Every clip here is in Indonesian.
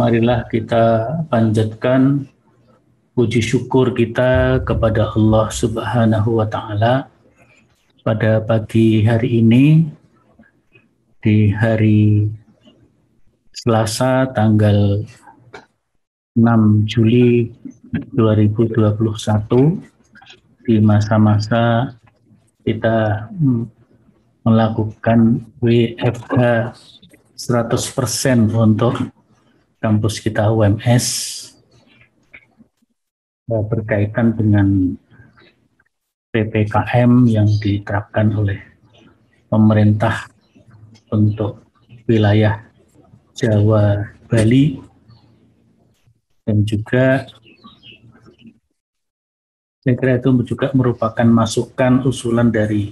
marilah kita panjatkan puji syukur kita kepada Allah Subhanahu wa Ta'ala pada pagi hari ini, di hari Selasa tanggal 6 Juli 2021, di masa-masa kita melakukan WFH 100% untuk kampus kita UMS berkaitan dengan PPKM yang diterapkan oleh pemerintah untuk wilayah Jawa, Bali, dan juga saya kira itu juga merupakan masukan usulan dari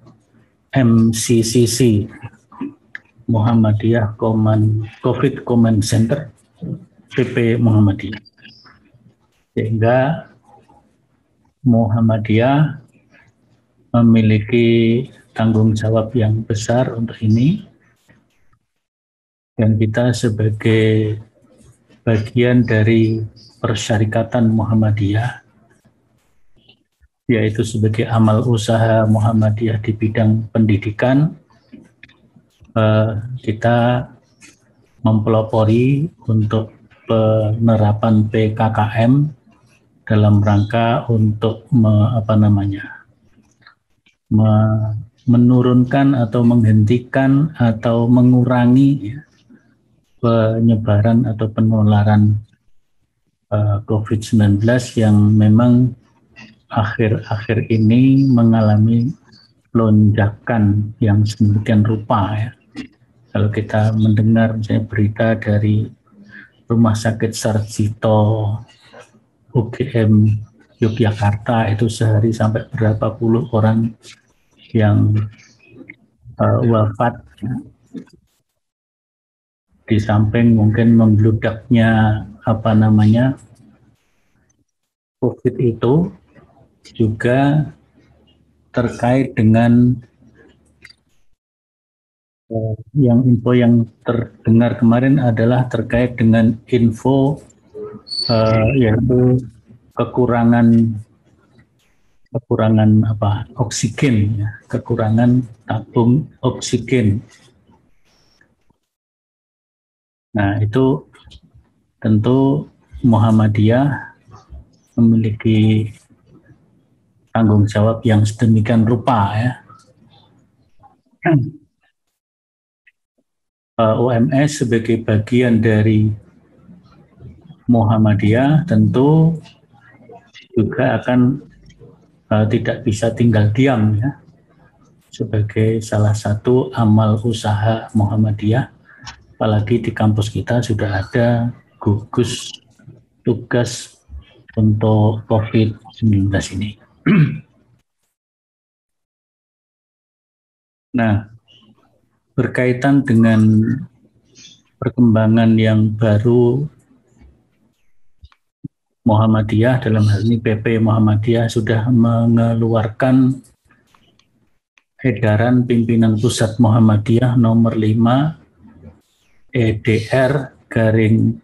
MCCC, Muhammadiyah COVID Command Center, PP Muhammadiyah. Sehingga Muhammadiyah memiliki tanggung jawab yang besar untuk ini, dan kita sebagai bagian dari Persyarikatan Muhammadiyah, yaitu sebagai amal usaha Muhammadiyah di bidang pendidikan, kita mempelopori untuk penerapan PKKM dalam rangka untuk menurunkan atau menghentikan atau mengurangi penyebaran atau penularan COVID-19 yang memang akhir-akhir ini mengalami lonjakan yang sedemikian rupa ya. Kalau kita mendengar misalnya berita dari Rumah Sakit Sarjito UGM Yogyakarta, itu sehari sampai berapa puluh orang yang wafat, di samping mungkin membludaknya COVID itu juga terkait dengan info yang terdengar kemarin adalah terkait dengan info yaitu kekurangan oksigen, ya, kekurangan tabung oksigen. Nah, itu tentu Muhammadiyah memiliki tanggung jawab yang sedemikian rupa ya. UMS sebagai bagian dari Muhammadiyah tentu juga akan tidak bisa tinggal diam ya, sebagai salah satu amal usaha Muhammadiyah, apalagi di kampus kita sudah ada gugus tugas untuk COVID-19 ini. Nah, berkaitan dengan perkembangan yang baru, Muhammadiyah dalam hal ini PP Muhammadiyah sudah mengeluarkan edaran pimpinan pusat Muhammadiyah nomor 5 EDR /1.0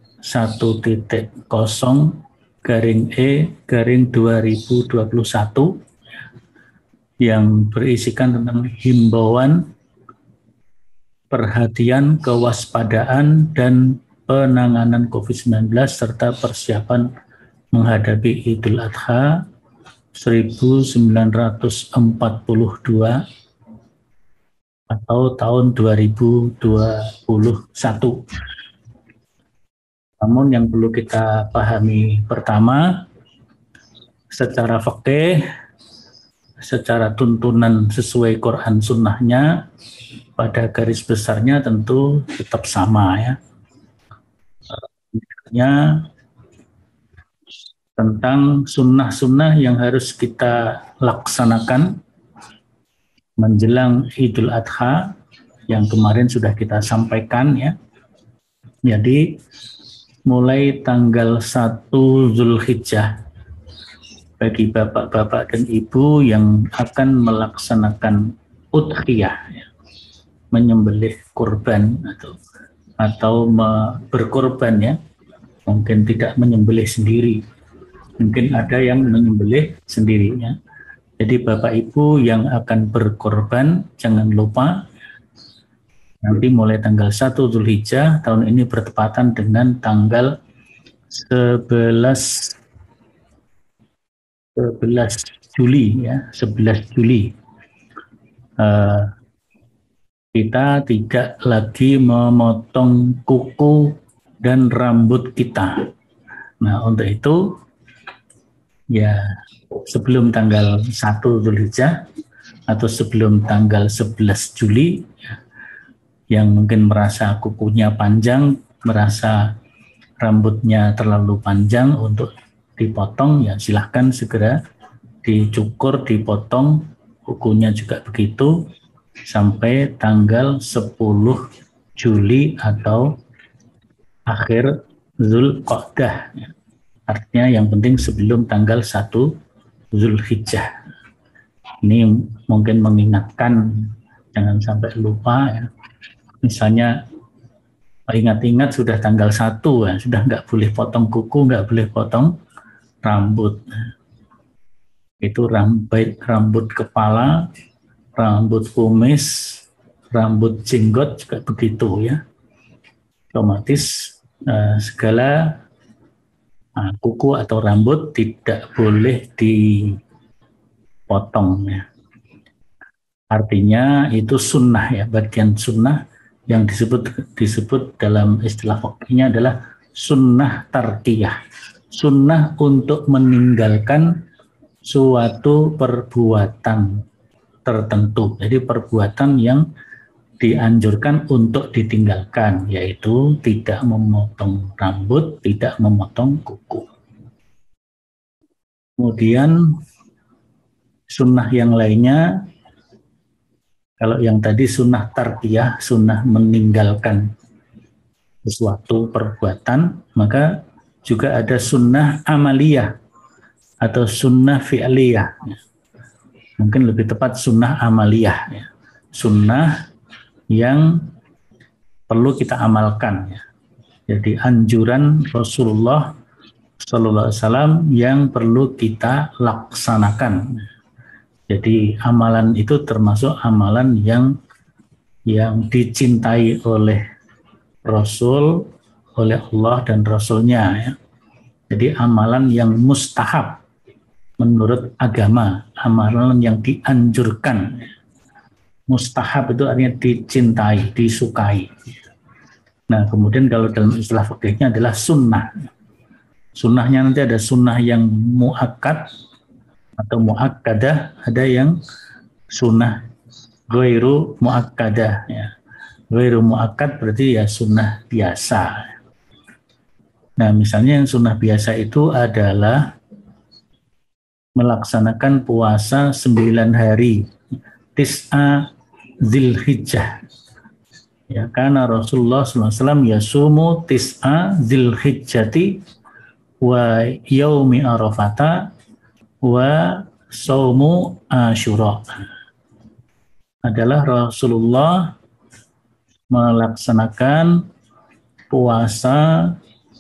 E/2021 yang berisikan tentang himbauan, perhatian, kewaspadaan, dan penanganan COVID-19 serta persiapan menghadapi Idul Adha 1942 atau tahun 2021. Namun yang perlu kita pahami pertama, secara fikih, secara tuntunan sesuai Quran Sunnahnya, pada garis besarnya tentu tetap sama ya. Tentang sunnah-sunnah yang harus kita laksanakan menjelang Idul Adha yang kemarin sudah kita sampaikan ya. Jadi mulai tanggal 1 Zulhijjah bagi bapak-bapak dan ibu yang akan melaksanakan udhiyah ya, menyembelih kurban atau berkorban ya, mungkin tidak menyembelih sendiri, mungkin ada yang menyembelih sendirinya. Jadi Bapak Ibu yang akan berkorban, jangan lupa nanti mulai tanggal 1 Zulhijjah tahun ini bertepatan dengan tanggal 11 Juli ya, 11 Juli. Kita tidak lagi memotong kuku dan rambut kita. Nah, untuk itu ya sebelum tanggal 1 Zulhijjah atau sebelum tanggal 11 Juli yang mungkin merasa kukunya panjang, merasa rambutnya terlalu panjang untuk dipotong, ya silahkan segera dicukur, dipotong, kukunya juga begitu sampai tanggal 10 Juli atau akhir Zulqa'dah. Artinya yang penting sebelum tanggal 1 Zulhijjah. Ini mungkin mengingatkan, jangan sampai lupa ya. Misalnya ingat-ingat sudah tanggal 1 ya, sudah nggak boleh potong kuku, nggak boleh potong rambut. Itu rambut kepala, rambut kumis, rambut jenggot juga begitu ya. Otomatis segala kuku atau rambut tidak boleh dipotong ya. Artinya itu sunnah ya, bagian sunnah yang disebut dalam istilah fikihnya adalah sunnah tarkiyah. Sunnah untuk meninggalkan suatu perbuatan tertentu. Jadi perbuatan yang dianjurkan untuk ditinggalkan, yaitu tidak memotong rambut, tidak memotong kuku. Kemudian sunnah yang lainnya, kalau yang tadi sunnah tarbiyah, sunnah meninggalkan sesuatu perbuatan, maka juga ada sunnah amaliyah atau sunnah fi'liyah. Mungkin lebih tepat sunnah amaliyah. Sunnah yang perlu kita amalkan. Jadi anjuran Rasulullah SAW yang perlu kita laksanakan. Jadi amalan itu termasuk amalan yang dicintai oleh Rasul, oleh Allah dan Rasulnya. Ya. Jadi amalan yang mustahab menurut agama, amalan yang dianjurkan. Mustahab itu artinya dicintai, disukai. Nah, kemudian kalau dalam istilah fikihnya adalah sunnah. Sunnahnya nanti ada sunnah yang muakkad atau muakkadah, ada yang sunnah ghairu muakkadah ya. Ghairu muakkad berarti ya sunnah biasa. Nah, misalnya yang sunnah biasa itu adalah melaksanakan puasa 9 hari Tis'a Dzulhijjah. Ya, karena Rasulullah SAW yasumu Tis'a Dzulhijjati wa yaumi Arafata wa saumu Asyura. Adalah Rasulullah melaksanakan puasa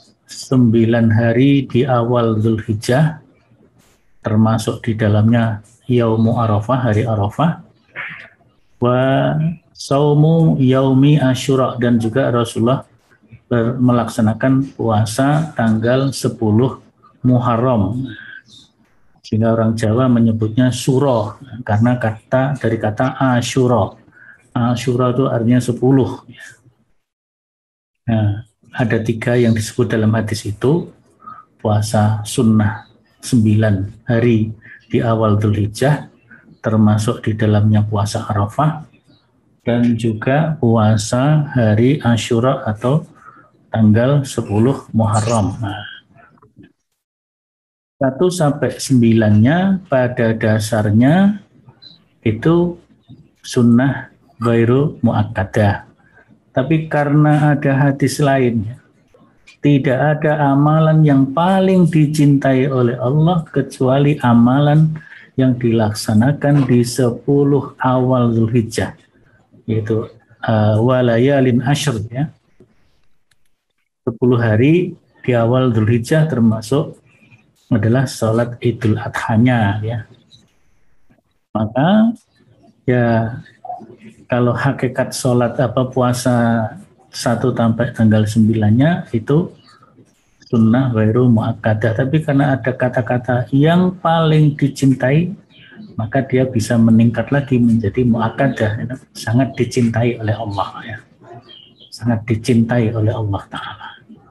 9 hari di awal Zulhijjah, termasuk di dalamnya Yaumu Arafah, hari Arafah, wa saumu yaumi Asyura, dan juga Rasulullah melaksanakan puasa tanggal 10 Muharram. Sehingga orang Jawa menyebutnya Suro karena dari kata Asyura. Asyura itu artinya 10. Nah, ada 3 yang disebut dalam hadis itu, puasa sunnah 9 hari di awal Dzulhijjah, termasuk di dalamnya puasa Arafah, dan juga puasa hari Asyura atau tanggal 10 Muharram. 1 sampai 9-nya pada dasarnya itu sunnah ghairu muakkadah. Tapi karena ada hadis lainnya, tidak ada amalan yang paling dicintai oleh Allah kecuali amalan yang dilaksanakan di 10 awal Zulhijjah, yaitu walayalin ashr ya. 10 hari di awal Dzulhijjah termasuk adalah sholat Idul Adhanya ya. Maka ya kalau hakikat sholat puasa 1 sampai tanggal 9-nya itu sunnah ghairu muakkadah, tapi karena ada kata-kata yang paling dicintai maka dia bisa meningkat lagi menjadi muakkadah ya. Sangat dicintai oleh Allah ya. Sangat dicintai oleh Allah Ta'ala.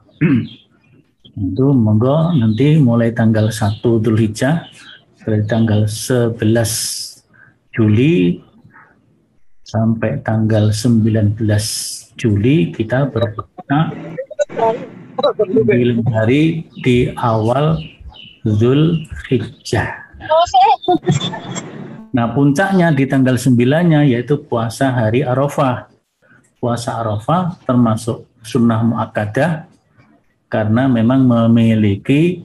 Itu monggo nanti mulai tanggal 1 Dzulhijjah dari tanggal 11 Juli sampai tanggal 19 Juli kita berpuasa 9 hari di awal Dzulhijjah. Nah puncaknya di tanggal 9-nya yaitu puasa hari Arafah. Puasa Arafah termasuk sunnah muakkadah karena memang memiliki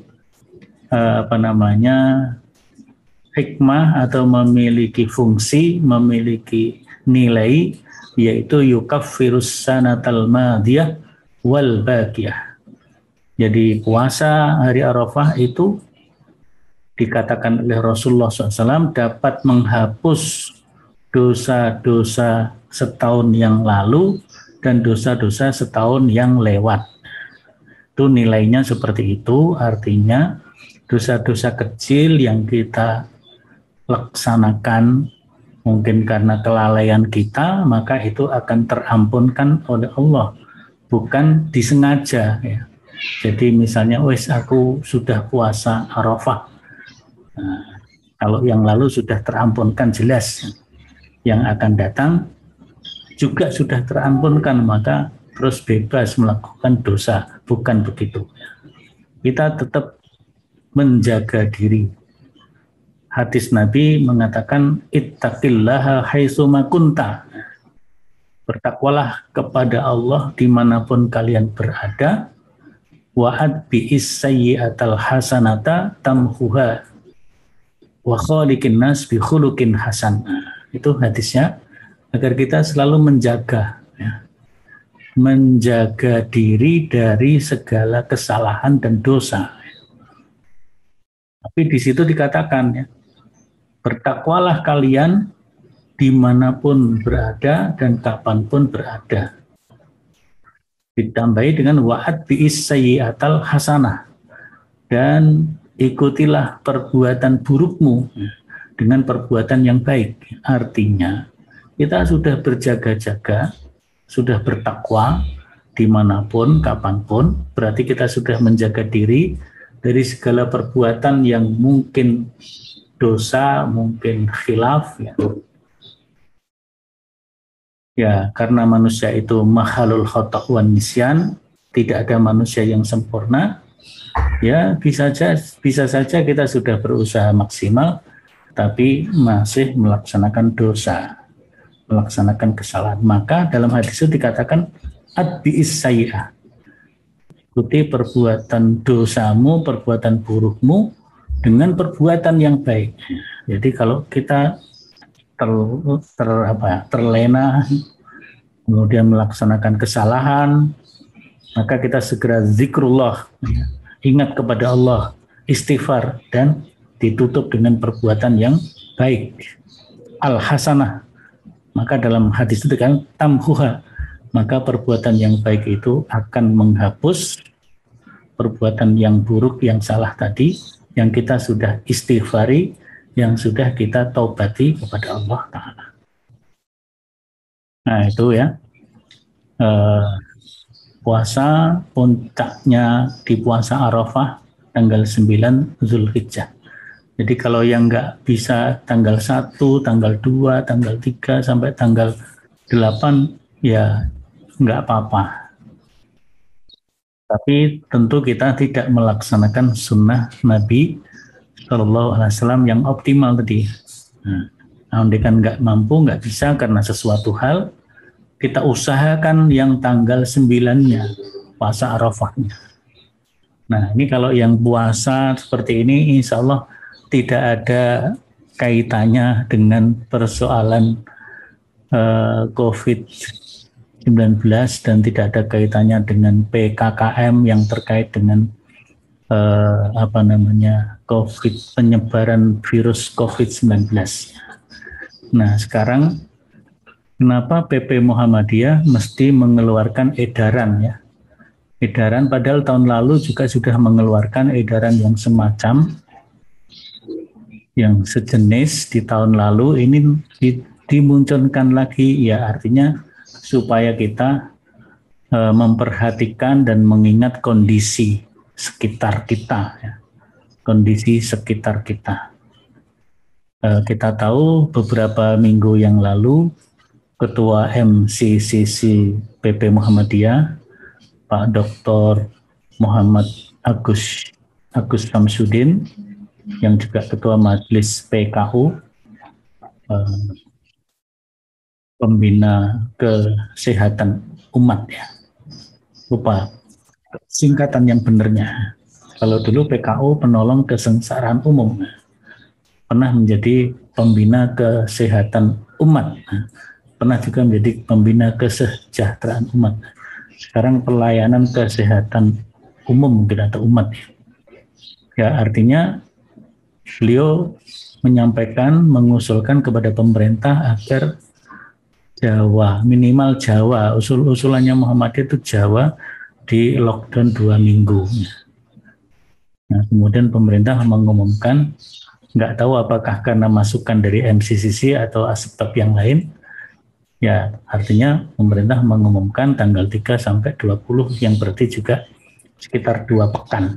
hikmah atau memiliki fungsi, memiliki nilai, yaitu yukaffirus sanatal madiyah wal baqiyah. Jadi puasa hari Arafah itu dikatakan oleh Rasulullah SAW dapat menghapus dosa-dosa setahun yang lalu dan dosa-dosa setahun yang lewat. Itu nilainya seperti itu, artinya dosa-dosa kecil yang kita laksanakan mungkin karena kelalaian kita, maka itu akan terampunkan oleh Allah, bukan disengaja ya. Jadi misalnya, aku sudah puasa Arafah, nah, kalau yang lalu sudah terampunkan jelas, yang akan datang juga sudah terampunkan, maka terus bebas melakukan dosa, bukan begitu. Kita tetap menjaga diri. Hadis Nabi mengatakan ittaqillaha haitsuma kunta. Bertakwalah kepada Allah dimanapun kalian berada. Wa'ad bi'is sayyi'atal hasanata tamhuha wa khaliqin nas bi khuluqin hasan. Itu hadisnya agar kita selalu menjaga ya. Menjaga diri dari segala kesalahan dan dosa. Tapi di situ dikatakan ya, bertakwalah kalian dimanapun berada dan kapanpun berada. Ditambahi dengan wa'ad bi'is sayyi'atal hasanah, dan ikutilah perbuatan burukmu dengan perbuatan yang baik. Artinya kita sudah berjaga-jaga, sudah bertakwa dimanapun, kapanpun, berarti kita sudah menjaga diri dari segala perbuatan yang mungkin dosa, mungkin khilaf. Ya, karena manusia itu mahalul khata' wan nisyan, tidak ada manusia yang sempurna. Ya, bisa saja kita sudah berusaha maksimal, tapi masih melaksanakan dosa, melaksanakan kesalahan. Maka dalam hadis itu dikatakan adbi'is sayyi'ah, ikuti perbuatan dosamu, perbuatan burukmu dengan perbuatan yang baik. Jadi kalau kita terlena kemudian melaksanakan kesalahan, maka kita segera zikrullah, ingat kepada Allah, istighfar, dan ditutup dengan perbuatan yang baik, al-hasanah. Maka dalam hadis itu kan tamhuha, maka perbuatan yang baik itu akan menghapus perbuatan yang buruk, yang salah tadi, yang kita sudah istighfari, yang sudah kita taubati kepada Allah Ta'ala. Nah itu ya, puasa puncaknya di puasa Arafah tanggal 9 Dzulhijjah. Jadi kalau yang nggak bisa tanggal 1, tanggal 2, tanggal 3 sampai tanggal 8 ya nggak apa-apa. Tapi tentu kita tidak melaksanakan sunnah Nabi Shallallahu Alaihi Wasallam yang optimal tadi. Nah, andaikan nggak mampu, nggak bisa karena sesuatu hal, kita usahakan yang tanggal 9-nya, puasa Arafahnya. Nah ini kalau yang puasa seperti ini insya Allah tidak ada kaitannya dengan persoalan COVID-19 dan tidak ada kaitannya dengan PKKM yang terkait dengan penyebaran virus COVID-19. Nah, sekarang kenapa PP Muhammadiyah mesti mengeluarkan edaran ya? Edaran padahal tahun lalu juga sudah mengeluarkan edaran yang semacam yang sejenis di tahun lalu, ini dimunculkan lagi ya, artinya supaya kita memperhatikan dan mengingat kondisi sekitar kita ya. Kondisi sekitar kita. Kita tahu beberapa minggu yang lalu Ketua MCCC PP Muhammadiyah Pak Dr. Muhammad Agus Samsudin yang juga Ketua Majelis PKU Pembina Kesehatan Umat ya. Lupa singkatan yang benernya. Kalau dulu PKU Penolong Kesengsaraan Umum, pernah menjadi Pembina Kesehatan Umat, pernah juga menjadi Pembina Kesejahteraan Umat. Sekarang Pelayanan Kesehatan Umum mungkin atau umat ya, artinya beliau menyampaikan, mengusulkan kepada pemerintah agar Jawa, minimal Jawa, usulannya Muhammadiyah itu Jawa di lockdown 2 minggu. Nah, kemudian pemerintah mengumumkan, nggak tahu apakah karena masukan dari MCCC atau sebab yang lain, ya artinya pemerintah mengumumkan tanggal 3 sampai 20 yang berarti juga sekitar 2 pekan.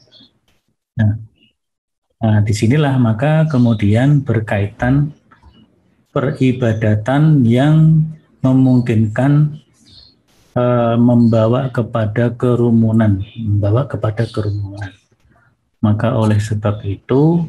Nah, disinilah maka kemudian berkaitan peribadatan yang memungkinkan membawa kepada kerumunan, Maka oleh sebab itu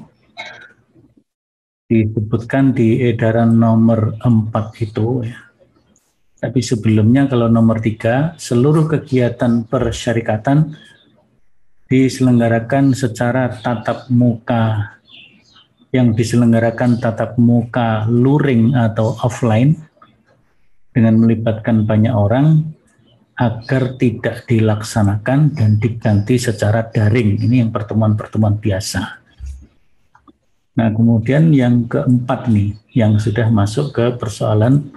disebutkan di edaran nomor 4 itu ya. Tapi sebelumnya kalau nomor 3, seluruh kegiatan persyarikatan diselenggarakan secara tatap muka, yang diselenggarakan tatap muka luring atau offline dengan melibatkan banyak orang agar tidak dilaksanakan dan diganti secara daring. Ini yang pertemuan-pertemuan biasa. Nah, kemudian yang keempat nih, yang sudah masuk ke persoalan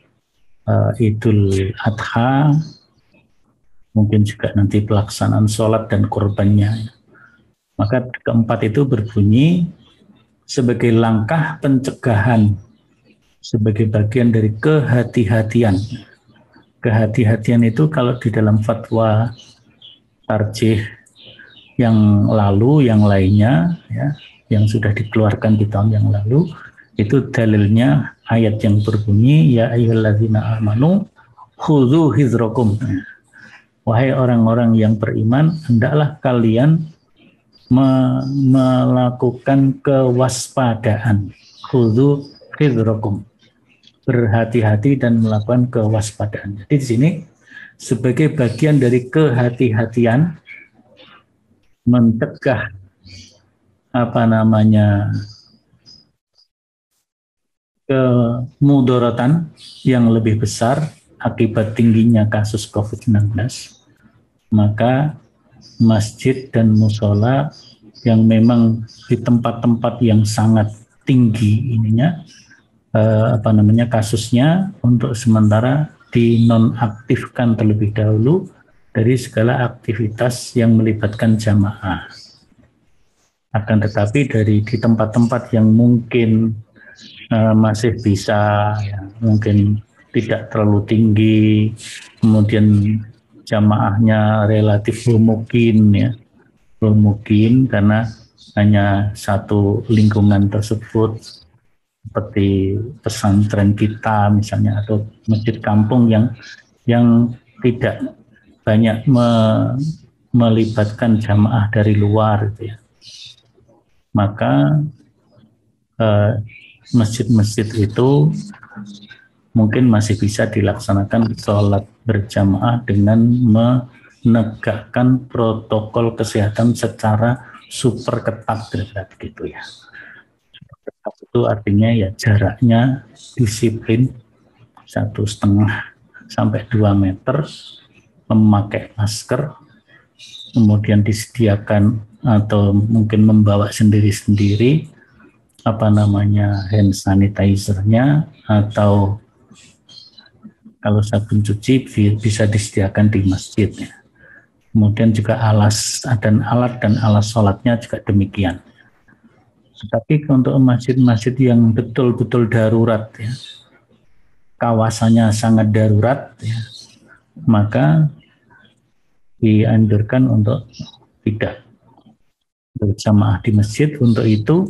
Idul Adha, mungkin juga nanti pelaksanaan sholat dan kurbannya. Maka keempat itu berbunyi sebagai langkah pencegahan, sebagai bagian dari kehati-hatian. Kehati-hatian itu kalau di dalam fatwa tarjih yang lalu, yang lainnya, ya, yang sudah dikeluarkan di tahun yang lalu, itu dalilnya ayat yang berbunyi, ya ayyuhalladzina amanu khudzu hizrakum. Wahai orang-orang yang beriman, hendaklah kalian melakukan kewaspadaan. Khudzu hizrakum. Berhati-hati dan melakukan kewaspadaan. Jadi di sini sebagai bagian dari kehati-hatian mencegah kemudaratan yang lebih besar akibat tingginya kasus COVID-19, maka masjid dan musola yang memang di tempat-tempat yang sangat tinggi ininya kasusnya, untuk sementara dinonaktifkan terlebih dahulu dari segala aktivitas yang melibatkan jamaah. Akan tetapi di tempat-tempat yang mungkin masih bisa, ya, mungkin tidak terlalu tinggi, kemudian jamaahnya relatif homogen, ya, homogen karena hanya satu lingkungan tersebut, seperti pesantren kita misalnya atau masjid kampung yang tidak banyak melibatkan jamaah dari luar, gitu ya. Maka masjid-masjid itu mungkin masih bisa dilaksanakan sholat berjamaah dengan menegakkan protokol kesehatan secara super ketat, gitu ya. Itu artinya ya jaraknya disiplin 1,5 sampai 2 meter, memakai masker, kemudian disediakan atau mungkin membawa sendiri-sendiri hand sanitizer-nya, atau kalau sabun cuci bisa disediakan di masjid. Kemudian juga alat dan alas sholatnya juga demikian. Tetapi untuk masjid-masjid yang betul-betul darurat, ya, kawasannya sangat darurat, ya, maka dianjurkan untuk tidak berjamaah di masjid. Untuk itu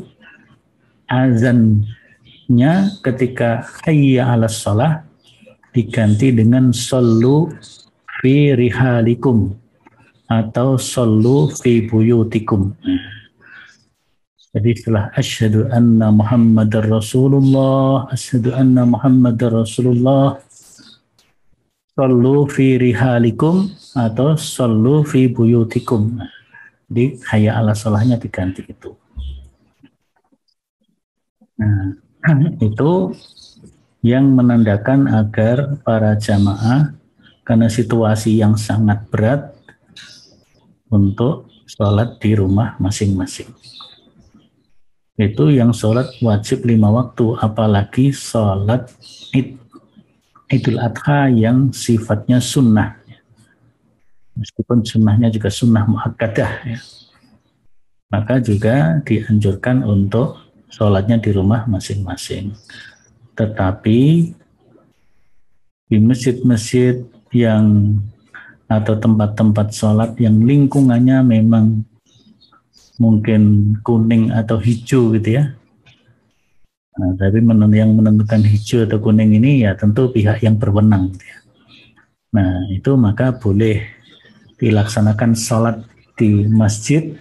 azannya ketika hayya 'alas shalah diganti dengan shollu fi rihalikum atau shollu fi buyutikum. Jadi setelah asyhadu anna Muhammadar Rasulullah, asyhadu anna Muhammadar Rasulullah, shollu fi rihalikum atau shollu fi buyutikum. Jadi hayya 'alas sholahnya diganti itu. Nah, itu yang menandakan agar para jamaah, karena situasi yang sangat berat, untuk sholat di rumah masing-masing. Itu yang sholat wajib 5 waktu, apalagi sholat Idul Adha yang sifatnya sunnah. Meskipun sunnahnya juga sunnah muakkadah, ya. Maka juga dianjurkan untuk sholatnya di rumah masing-masing. Tetapi di masjid-masjid yang atau tempat-tempat sholat yang lingkungannya memang mungkin kuning atau hijau gitu ya. Nah, tapi yang menentukan hijau atau kuning ini ya tentu pihak yang berwenang. Gitu ya. Nah itu maka boleh dilaksanakan sholat di masjid.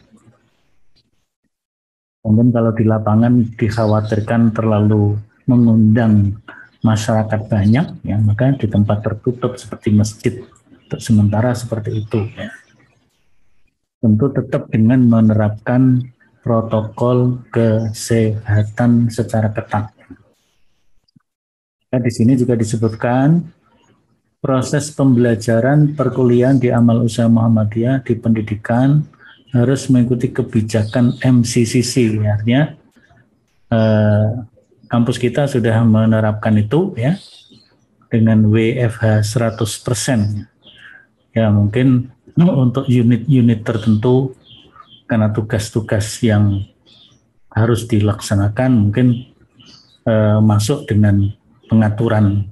Mungkin kalau di lapangan dikhawatirkan terlalu mengundang masyarakat banyak, ya maka di tempat tertutup seperti masjid untuk sementara seperti itu. Ya. Tentu tetap dengan menerapkan protokol kesehatan secara ketat. Nah, di sini juga disebutkan proses pembelajaran perkuliahan di Amal Usaha Muhammadiyah di pendidikan harus mengikuti kebijakan MCCC, artinya kampus kita sudah menerapkan itu ya dengan WFH 100%. Ya mungkin untuk unit-unit tertentu karena tugas-tugas yang harus dilaksanakan mungkin masuk dengan pengaturan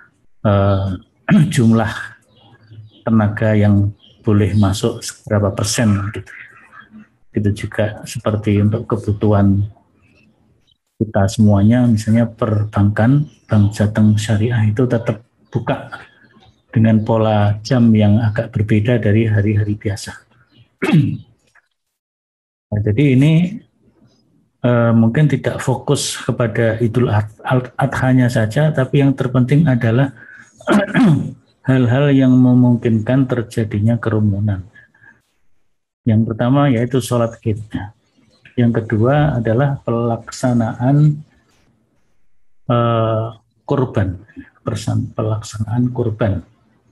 jumlah tenaga yang boleh masuk seberapa persen gitu. Itu juga seperti untuk kebutuhan kita semuanya, misalnya perbankan, Bank Jateng Syariah itu tetap buka dengan pola jam yang agak berbeda dari hari-hari biasa. Nah, jadi ini mungkin tidak fokus kepada Idul Adha-nya saja, tapi yang terpenting adalah hal-hal yang memungkinkan terjadinya kerumunan. Yang pertama yaitu sholat Id. Yang kedua adalah pelaksanaan kurban, pelaksanaan kurban.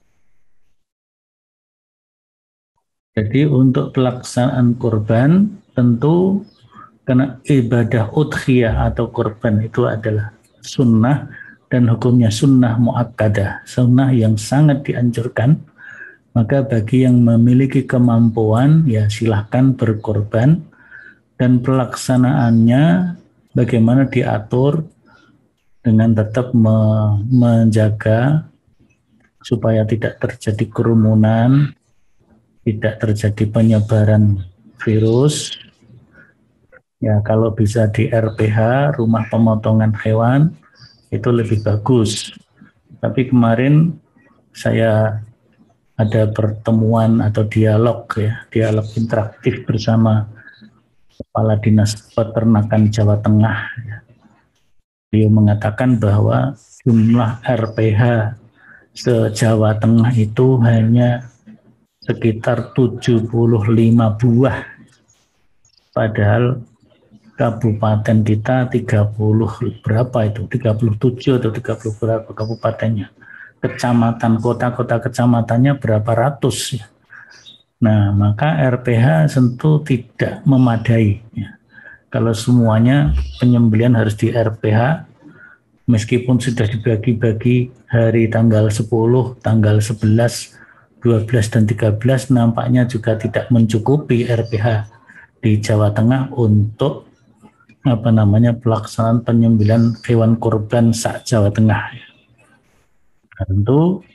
Jadi untuk pelaksanaan kurban tentu karena ibadah udhiyah atau kurban itu adalah sunnah dan hukumnya sunnah muakkadah, sunnah yang sangat dianjurkan. Maka bagi yang memiliki kemampuan, ya silahkan berkorban, dan pelaksanaannya bagaimana diatur dengan tetap menjaga supaya tidak terjadi kerumunan, tidak terjadi penyebaran virus. Ya kalau bisa di RPH, rumah pemotongan hewan, itu lebih bagus. Tapi kemarin saya ada pertemuan atau dialog interaktif bersama Kepala Dinas Peternakan Jawa Tengah. Dia mengatakan bahwa jumlah RPH se-Jawa Tengah itu hanya sekitar 75 buah. Padahal kabupaten kita 30 berapa itu? 37 atau 30 berapa kabupatennya. kecamatan, kota-kota kecamatannya berapa ratus ya. Nah, maka RPH tentu tidak memadai ya. Kalau semuanya penyembelian harus di RPH, meskipun sudah dibagi-bagi hari tanggal 10, tanggal 11, 12 dan 13, nampaknya juga tidak mencukupi RPH di Jawa Tengah untuk pelaksanaan penyembelihan hewan kurban sak Jawa Tengah. Tentu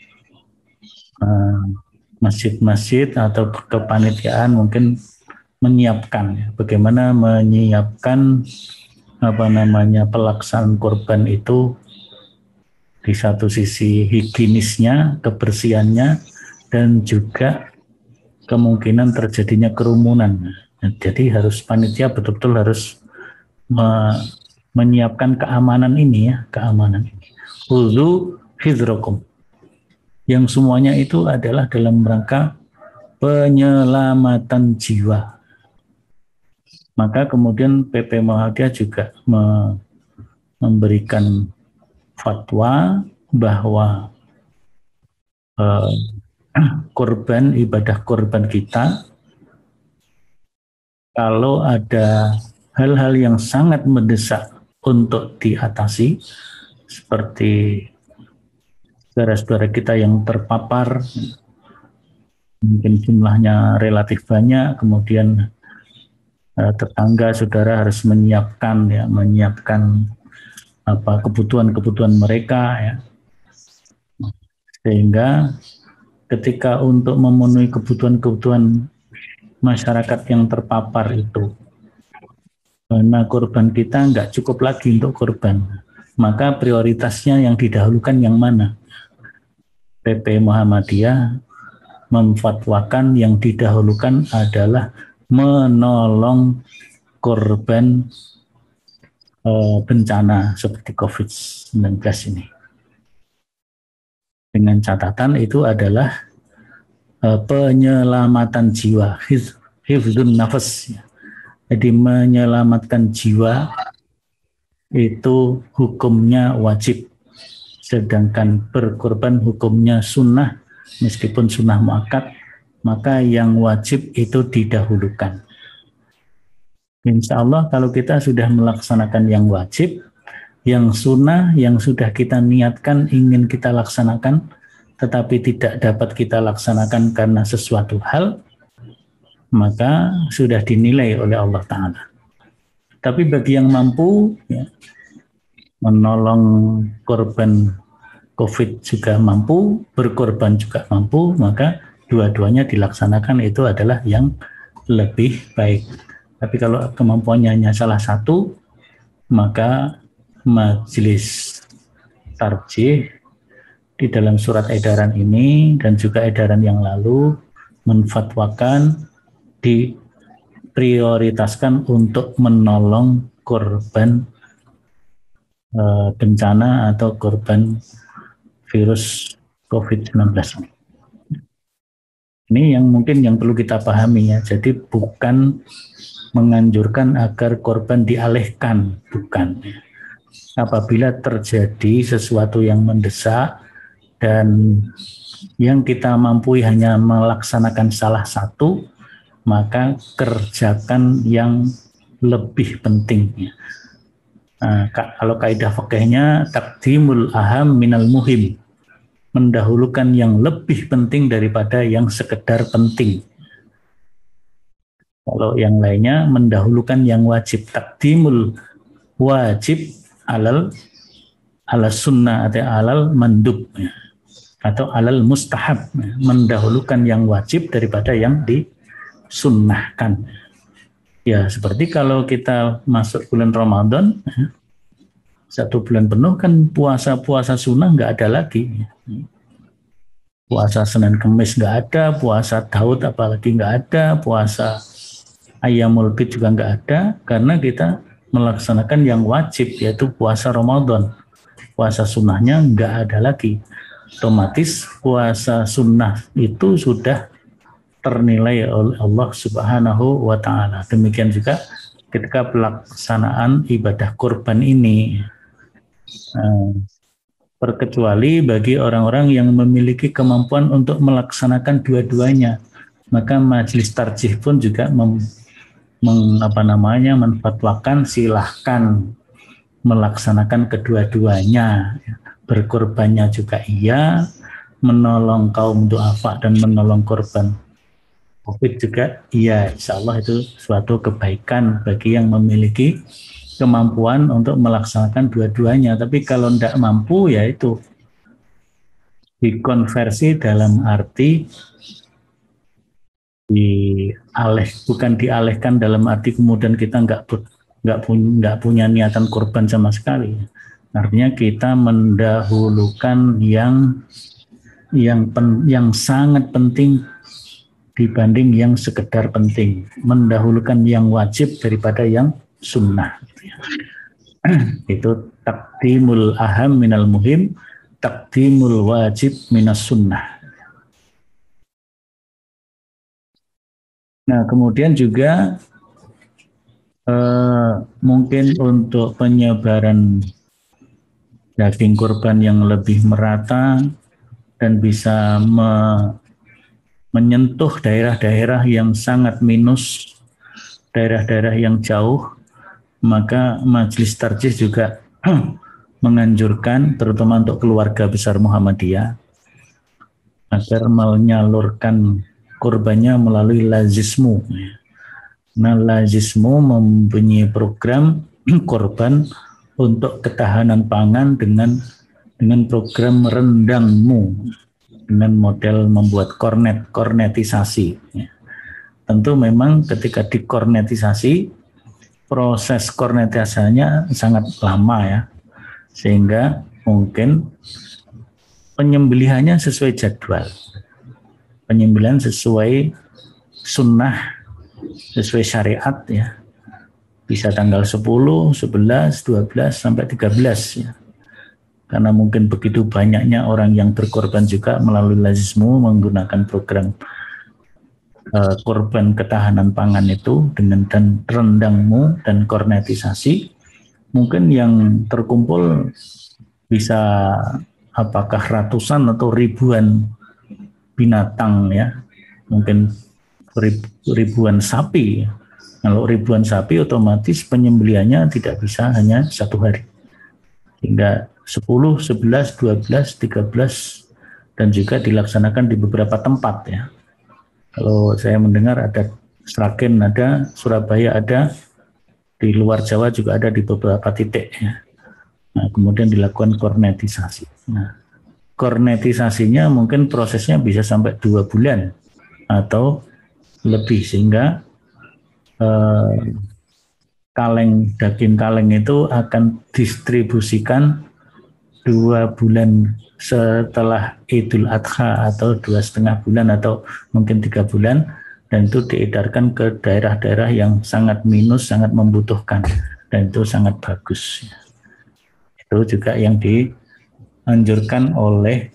masjid-masjid atau kepanitiaan mungkin menyiapkan bagaimana menyiapkan pelaksanaan kurban itu di satu sisi higienisnya, kebersihannya, dan juga kemungkinan terjadinya kerumunan. Jadi harus panitia betul-betul harus menyiapkan keamanan ini ya, keamanan ini. Khudzu hidzrakum. Yang semuanya itu adalah dalam rangka penyelamatan jiwa. Maka kemudian PP Muhammadiyah juga memberikan fatwa bahwa korban, ibadah korban kita, kalau ada hal-hal yang sangat mendesak untuk diatasi, seperti saudara-saudara kita yang terpapar, mungkin jumlahnya relatif banyak, kemudian tetangga saudara harus menyiapkan kebutuhan mereka ya, sehingga ketika untuk memenuhi kebutuhan masyarakat yang terpapar itu, dana korban kita nggak cukup lagi untuk korban, maka prioritasnya yang didahulukan yang mana? PP Muhammadiyah memfatwakan yang didahulukan adalah menolong korban bencana seperti COVID-19 ini. Dengan catatan itu adalah penyelamatan jiwa, hifdzun nafas. Jadi menyelamatkan jiwa itu hukumnya wajib, sedangkan berkorban hukumnya sunnah, meskipun sunnah muakkad, maka yang wajib itu didahulukan. Insya Allah kalau kita sudah melaksanakan yang wajib, yang sunnah yang sudah kita niatkan ingin kita laksanakan, tetapi tidak dapat kita laksanakan karena sesuatu hal, maka sudah dinilai oleh Allah Ta'ala. Tapi bagi yang mampu ya, menolong korban COVID juga mampu, berkorban juga mampu, maka dua-duanya dilaksanakan itu adalah yang lebih baik. Tapi kalau kemampuannya hanya salah satu, maka majelis tarjih di dalam surat edaran ini dan juga edaran yang lalu menfatwakan diprioritaskan untuk menolong korban bencana atau korban virus COVID-19. Ini yang mungkin yang perlu kita pahami ya. Jadi bukan menganjurkan agar korban dialihkan, bukan. Apabila terjadi sesuatu yang mendesak dan yang kita mampu hanya melaksanakan salah satu, maka kerjakan yang lebih penting. Kalau kaidah fikihnya taqdimul aham minal muhim, mendahulukan yang lebih penting daripada yang sekedar penting. Kalau yang lainnya mendahulukan yang wajib, taqdimul wajib alal sunnah atau alal mandub atau alal mustahab, mendahulukan yang wajib daripada yang disunnahkan. Ya seperti kalau kita masuk bulan Ramadan, 1 bulan penuh kan puasa sunnah nggak ada lagi. Puasa Senin Kemis nggak ada, puasa Daud apalagi nggak ada, puasa Ayyamul Bid juga nggak ada, karena kita melaksanakan yang wajib yaitu puasa Ramadan. Puasa sunnahnya nggak ada lagi. Otomatis puasa sunnah itu sudah ternilai oleh Allah Subhanahu wa Ta'ala. Demikian juga ketika pelaksanaan ibadah kurban ini, terkecuali bagi orang-orang yang memiliki kemampuan untuk melaksanakan dua-duanya. Maka majelis tarjih pun juga menfatwakan silahkan melaksanakan kedua-duanya. Berkorbannya juga iya, menolong kaum duafa dan menolong korban COVID juga iya. Insya Allah itu suatu kebaikan bagi yang memiliki kemampuan untuk melaksanakan dua-duanya. Tapi kalau tidak mampu, ya itu dikonversi dalam arti bukan dialihkan dalam arti kemudian kita nggak punya niatan korban sama sekali. Artinya kita mendahulukan yang sangat penting dibanding yang sekedar penting, mendahulukan yang wajib daripada yang sunnah. Itu taqdimul aham minal muhim, taqdimul wajib minas sunnah. Nah, kemudian juga mungkin untuk penyebaran daging kurban yang lebih merata dan bisa menyentuh daerah-daerah yang sangat minus, daerah-daerah yang jauh, maka majelis tarjih juga menganjurkan terutama untuk keluarga besar Muhammadiyah agar menyalurkan kurbannya melalui lazismu. Nah, lazismu mempunyai program kurban untuk ketahanan pangan dengan program rendangmu, dengan model membuat kornetisasi. Tentu memang ketika dikornetisasi, proses kornetisasinya sangat lama ya, sehingga mungkin penyembelihannya sesuai jadwal, penyembelihan sesuai sunnah, sesuai syariat ya, bisa tanggal 10, 11, 12 sampai 13 ya. Karena mungkin begitu banyaknya orang yang berkorban juga melalui lazismu menggunakan program korban ketahanan pangan itu dengan dan rendangmu dan kornetisasi, mungkin yang terkumpul bisa apakah ratusan atau ribuan binatang ya, mungkin ribuan sapi. Kalau ribuan sapi otomatis penyembelihannya tidak bisa hanya satu hari, hingga 10, 11, 12, 13 dan juga dilaksanakan di beberapa tempat ya. Kalau saya mendengar ada Sragen ada, Surabaya ada, di luar Jawa juga ada di beberapa titik ya. Nah, kemudian dilakukan kornetisasi. Nah, kornetisasinya mungkin prosesnya bisa sampai 2 bulan atau lebih, sehingga daging kaleng itu akan distribusikan 2 bulan setelah Idul Adha atau 2,5 bulan atau mungkin 3 bulan, dan itu diedarkan ke daerah-daerah yang sangat minus, sangat membutuhkan, dan itu sangat bagus. Itu juga yang dianjurkan oleh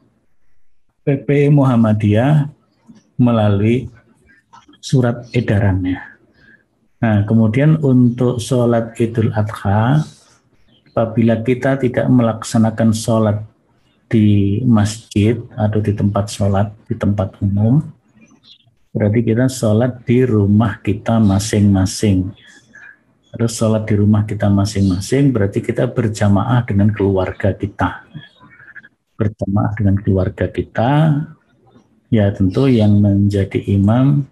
PP Muhammadiyah melalui surat edarannya. Nah, kemudian untuk sholat Idul Adha, apabila kita tidak melaksanakan sholat di masjid atau di tempat sholat, di tempat umum, berarti kita sholat di rumah kita masing-masing. Terus sholat di rumah kita masing-masing berarti kita berjamaah dengan keluarga kita. Berjamaah dengan keluarga kita, ya tentu yang menjadi imam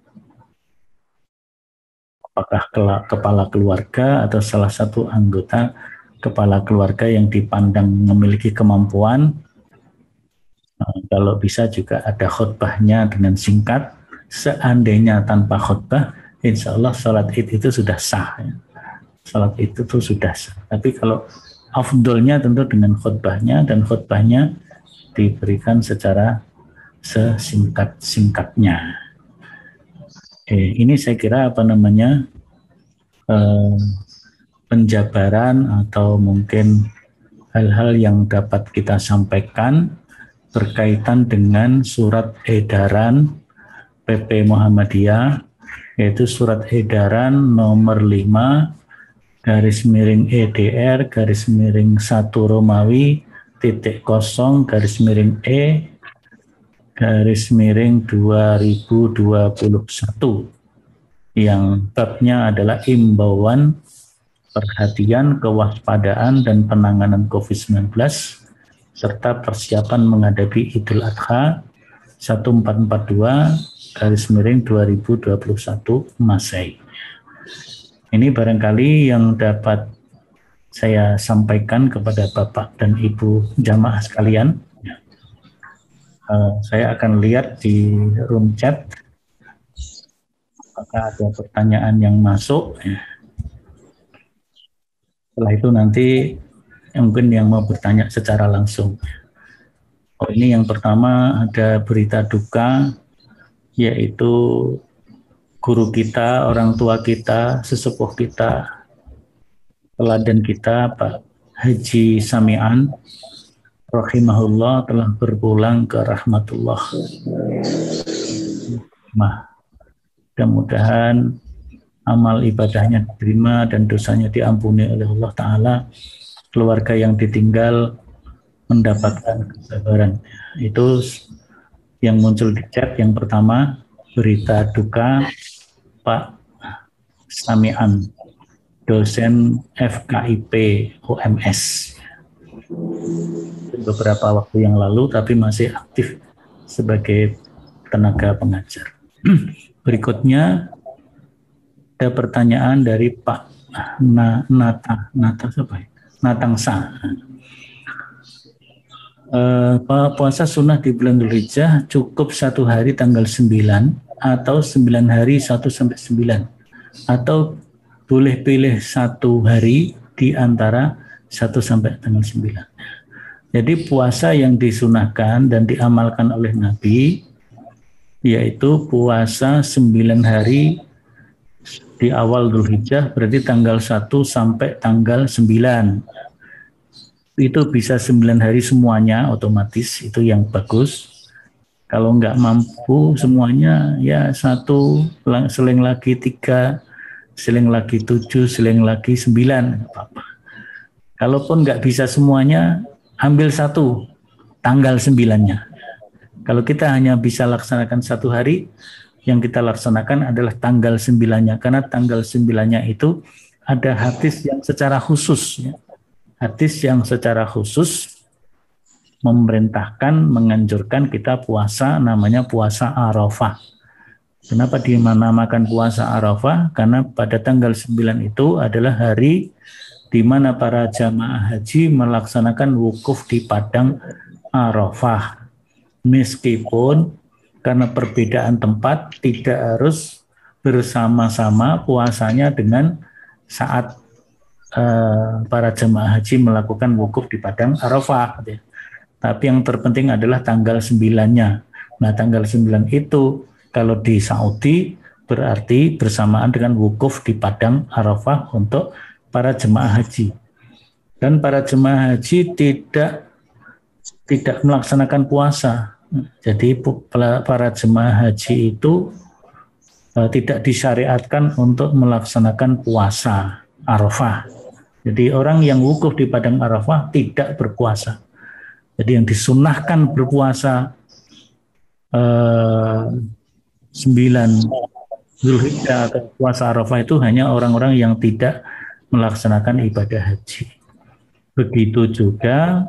apakah kepala keluarga atau salah satu anggota kepala keluarga yang dipandang memiliki kemampuan. Kalau bisa juga ada khutbahnya dengan singkat. Seandainya tanpa khutbah, insya Allah sholat id itu sudah sah. Sholat itu tuh sudah sah. Tapi kalau afdolnya tentu dengan khutbahnya, dan khutbahnya diberikan secara sesingkat-singkatnya. Ini saya kira penjabaran atau mungkin hal-hal yang dapat kita sampaikan berkaitan dengan surat edaran PP Muhammadiyah, yaitu surat edaran nomor 5 /EDR /1 Romawi titik kosong garis miring E garis miring 2021 yang babnya adalah imbauan perhatian, kewaspadaan, dan penanganan COVID-19 serta persiapan menghadapi Idul Adha 1442 garis miring 2021 Masehi. Ini barangkali yang dapat saya sampaikan kepada Bapak dan Ibu jamaah sekalian. Saya akan lihat di room chat apakah ada pertanyaan yang masuk. Setelah itu nanti mungkin yang mau bertanya secara langsung. Ini yang pertama ada berita duka, yaitu guru kita, orang tua kita, sesepuh kita, teladan kita, Pak Haji Sami'an, rahimahullah, telah berpulang ke rahmatullah. Mudah-mudahan amal ibadahnya diterima dan dosanya diampuni oleh Allah Ta'ala. Keluarga yang ditinggal mendapatkan kesabaran. Itu yang muncul di chat yang pertama, berita duka Pak Sami'an, dosen FKIP UMS. Beberapa waktu yang lalu, tapi masih aktif sebagai tenaga pengajar. Berikutnya ada pertanyaan dari Pak Natangsa. Puasa sunnah di bulan Dzulhijjah cukup 1 hari tanggal 9 atau 9 hari 1-9 atau boleh pilih 1 hari di antara 1 sampai tanggal 9. Jadi puasa yang disunahkan dan diamalkan oleh Nabi yaitu puasa 9 hari di awal Dzulhijjah, berarti tanggal 1 sampai tanggal 9. Itu bisa 9 hari semuanya otomatis, itu yang bagus. Kalau nggak mampu semuanya, ya 1, seling lagi 3, seling lagi 7, seling lagi 9, nggak apa-apa. Kalaupun nggak bisa semuanya, ambil 1 tanggal 9-nya. Kalau kita hanya bisa laksanakan 1 hari, yang kita laksanakan adalah tanggal 9-nya, karena tanggal 9-nya itu ada hadis yang secara khusus, ya. Hadis yang secara khusus memerintahkan, menganjurkan kita puasa, namanya puasa Arafah. Kenapa dinamakan puasa Arafah? Karena pada tanggal 9 itu adalah hari di mana para jamaah haji melaksanakan wukuf di padang Arafah. Meskipun karena perbedaan tempat tidak harus bersama-sama puasanya dengan saat para jemaah haji melakukan wukuf di padang Arafah. Tapi yang terpenting adalah tanggal 9-nya. Nah, tanggal 9 itu kalau di Saudi berarti bersamaan dengan wukuf di padang Arafah untuk para jemaah haji. Dan para jemaah haji tidak melaksanakan puasa. Jadi para jemaah haji itu tidak disyariatkan untuk melaksanakan puasa Arafah. Jadi orang yang wukuf di padang Arafah tidak berpuasa. Jadi yang disunahkan berpuasa 9 Dzulhijjah atau puasa Arafah itu hanya orang-orang yang tidak melaksanakan ibadah haji. Begitu juga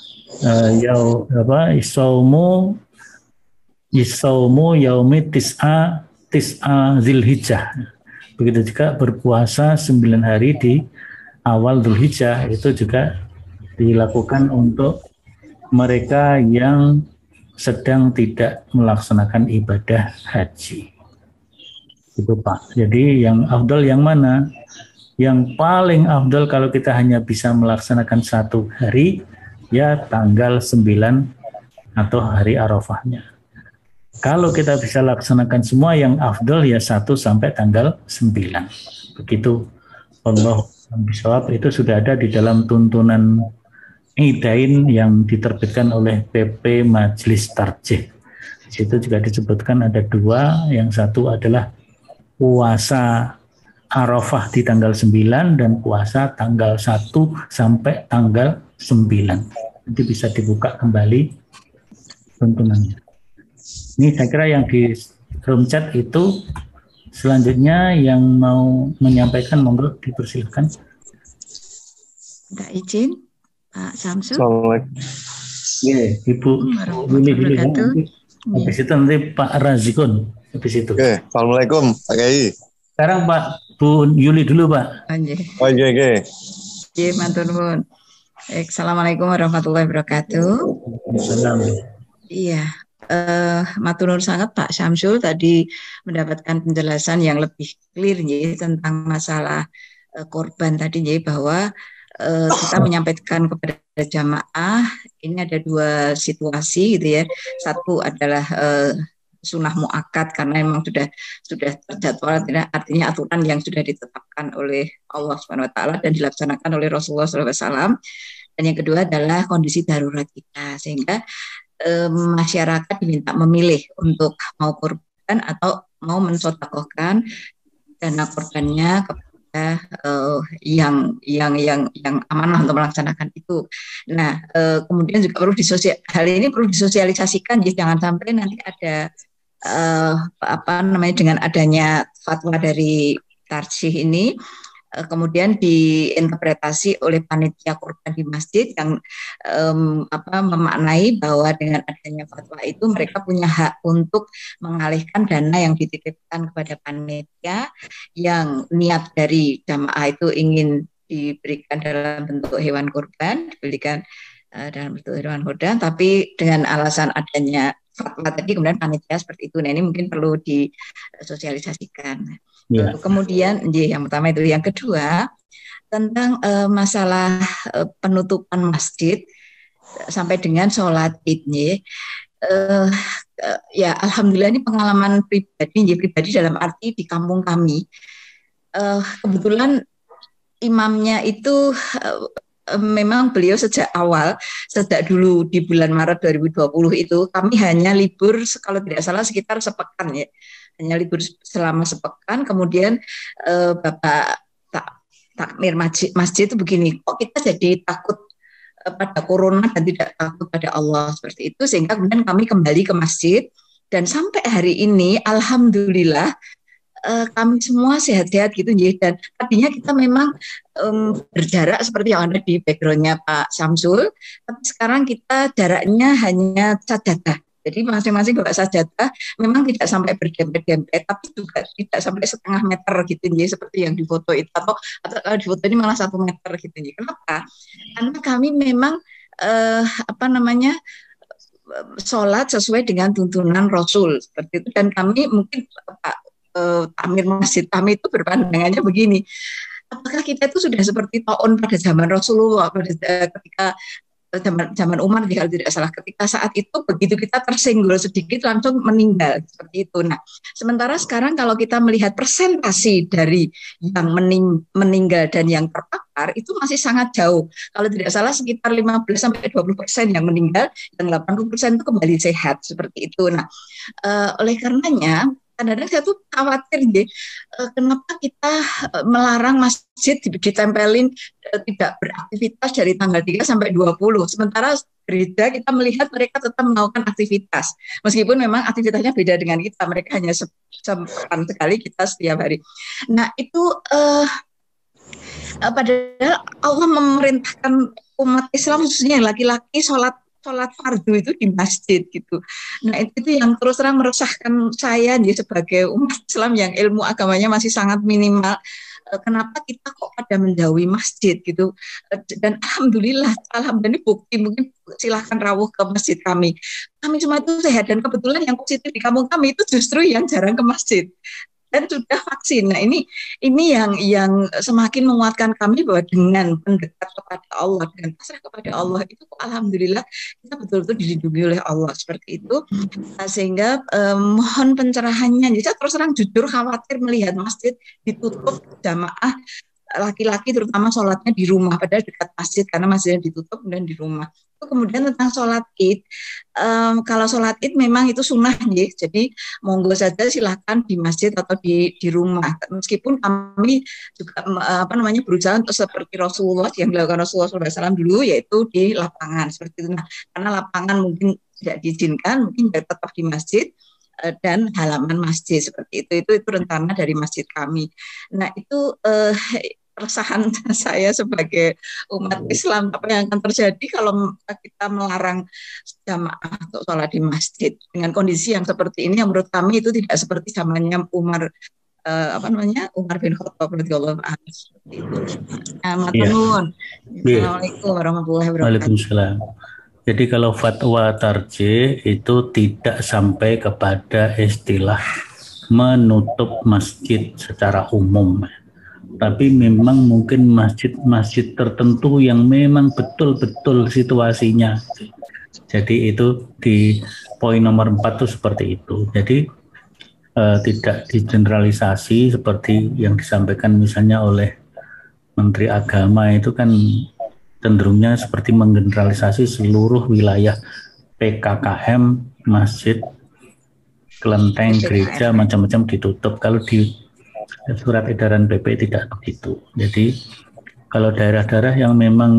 Isaumu yaumi tis'a Dzulhijjah. Begitu juga berpuasa 9 hari di awal Dzulhijjah, itu juga dilakukan untuk mereka yang sedang tidak melaksanakan ibadah haji. Itu Pak. Jadi yang afdal yang mana? Yang paling afdal kalau kita hanya bisa melaksanakan 1 hari, ya tanggal 9 atau hari Arafahnya. Kalau kita bisa laksanakan semua, yang afdal ya 1 sampai tanggal 9. Begitu. Allah bisawab, itu sudah ada di dalam tuntunan Idain yang diterbitkan oleh PP Majelis Tarjih. Di situ juga disebutkan ada 2, yang satu adalah puasa Arafah di tanggal 9 dan puasa tanggal 1 sampai tanggal 9. nanti bisa dibuka kembali tuntunannya. Ini saya kira yang di room chat itu. Selanjutnya yang mau menyampaikan, monggo dipersilakan. Minta izin, Pak Samsul. Assalamualaikum. Ya, Ibu Yuli dulu ya. Habis itu nanti Pak Razikun. Habis itu. Oke, Assalamualaikum Pak Kiai. Sekarang Pak Bu Yuli dulu Pak. Oke. Oke, matur nuwun. Assalamualaikum warahmatullahi wabarakatuh. Assalamualaikum. Iya. Matur nuwun sangat Pak Syamsul tadi mendapatkan penjelasan yang lebih clear nih tentang masalah korban tadi nih, bahwa kita menyampaikan kepada jamaah ini ada dua situasi gitu ya. Satu adalah sunnah muakkad karena memang sudah terjadwal, artinya aturan yang sudah ditetapkan oleh Allah SWT dan dilaksanakan oleh Rasulullah SAW. Dan yang kedua adalah kondisi darurat kita, sehingga masyarakat diminta memilih untuk mau korban atau mau mensodakohkan dana korbannya kepada yang amanah untuk melaksanakan itu. Nah, kemudian juga hal ini perlu disosialisasikan, jadi jangan sampai nanti ada dengan adanya fatwa dari Tarsih ini kemudian diinterpretasi oleh panitia korban di masjid yang memaknai bahwa dengan adanya fatwa itu mereka punya hak untuk mengalihkan dana yang dititipkan kepada panitia yang niat dari jamaah itu ingin diberikan dalam bentuk hewan kurban, diberikan dalam bentuk hewan kurban, tapi dengan alasan adanya fatwa tadi kemudian panitia seperti itu. Nah, ini mungkin perlu disosialisasikan. Ya. Kemudian yang pertama itu, yang kedua tentang masalah penutupan masjid sampai dengan sholat Id. Ya alhamdulillah ini pengalaman pribadi dalam arti di kampung kami kebetulan imamnya itu memang beliau sejak dulu di bulan Maret 2020 itu kami hanya libur kalau tidak salah sekitar sepekan ya. Hanya libur selama sepekan, kemudian Bapak takmir masjid itu begini, kok kita jadi takut pada corona dan tidak takut pada Allah seperti itu, sehingga kemudian kami kembali ke masjid dan sampai hari ini alhamdulillah kami semua sehat-sehat gitu ya. Dan tadinya kita memang berjarak seperti yang ada di backgroundnya Pak Samsul, tapi sekarang kita jaraknya hanya sajadah. Jadi masing-masing bawa sajadah, memang tidak sampai berdempet-dempet, tapi juga tidak sampai setengah meter gitu ya, seperti yang di foto itu, atau di foto ini malah 1 meter gitu ya. Kenapa? Karena kami memang sholat sesuai dengan tuntunan Rasul seperti itu. Dan kami mungkin Pak Amir Masjid kami itu berpandangannya begini, apakah kita itu sudah seperti taun pada zaman Rasulullah, ketika zaman Umar kalau tidak salah, ketika saat itu begitu kita tersenggol sedikit langsung meninggal seperti itu. Nah, sementara sekarang kalau kita melihat persentasi dari yang meninggal dan yang terpapar itu masih sangat jauh. Kalau tidak salah sekitar 15-20% yang meninggal, dan 80% itu kembali sehat seperti itu. Nah, oleh karenanya kadang-kadang saya tuh khawatir kenapa kita melarang masjid ditempelin tidak beraktivitas dari tanggal 3 sampai 20. Sementara gereja kita melihat mereka tetap melakukan aktivitas. Meskipun memang aktivitasnya beda dengan kita, mereka hanya sepekan sekali, kita setiap hari. Nah, itu padahal Allah memerintahkan umat Islam khususnya yang laki-laki sholat fardu itu di masjid gitu. Nah, itu yang terus terang meresahkan saya sebagai umat Islam yang ilmu agamanya masih sangat minimal. Kenapa kita kok pada menjauhi masjid gitu? Dan alhamdulillah ini bukti, mungkin silahkan rawuh ke masjid kami. Kami cuma itu sehat, dan kebetulan yang positif di kampung kami itu justru yang jarang ke masjid dan sudah vaksin. Nah, ini yang semakin menguatkan kami bahwa dengan mendekat kepada Allah, dengan pasrah kepada Allah itu alhamdulillah kita betul-betul dilindungi oleh Allah seperti itu. Sehingga mohon pencerahannya. Jadi saya terus terang jujur khawatir melihat masjid ditutup, jamaah laki-laki terutama sholatnya di rumah, padahal dekat masjid karena masjidnya ditutup dan di rumah. Kemudian tentang sholat id, kalau sholat id memang itu sunnah ya, jadi monggo saja silahkan di masjid atau di rumah. Meskipun kami juga berusaha untuk seperti Rasulullah yang dilakukan Rasulullah SAW dulu, yaitu di lapangan seperti itu. Nah, karena lapangan mungkin tidak diizinkan, mungkin tetap di masjid dan halaman masjid seperti itu rencana dari masjid kami. Nah itu keresahan saya sebagai umat Islam, apa yang akan terjadi kalau kita melarang jamaah untuk sholat di masjid dengan kondisi yang seperti ini, yang menurut kami itu tidak seperti zamannya Umar bin Khattab radhiyallahu anhu. Assalamualaikum warahmatullahi wabarakatuh. Waalaikumsalam. Jadi kalau fatwa tarjih itu tidak sampai kepada istilah menutup masjid secara umum. Tapi memang mungkin masjid-masjid tertentu yang memang betul-betul situasinya. Jadi itu di poin nomor 4 itu seperti itu. Jadi tidak digeneralisasi seperti yang disampaikan misalnya oleh Menteri Agama, itu kan cenderungnya seperti menggeneralisasi seluruh wilayah PKKM, masjid, kelenteng, gereja, macam-macam ditutup. Kalau di surat edaran BP tidak begitu. Jadi kalau daerah-daerah yang memang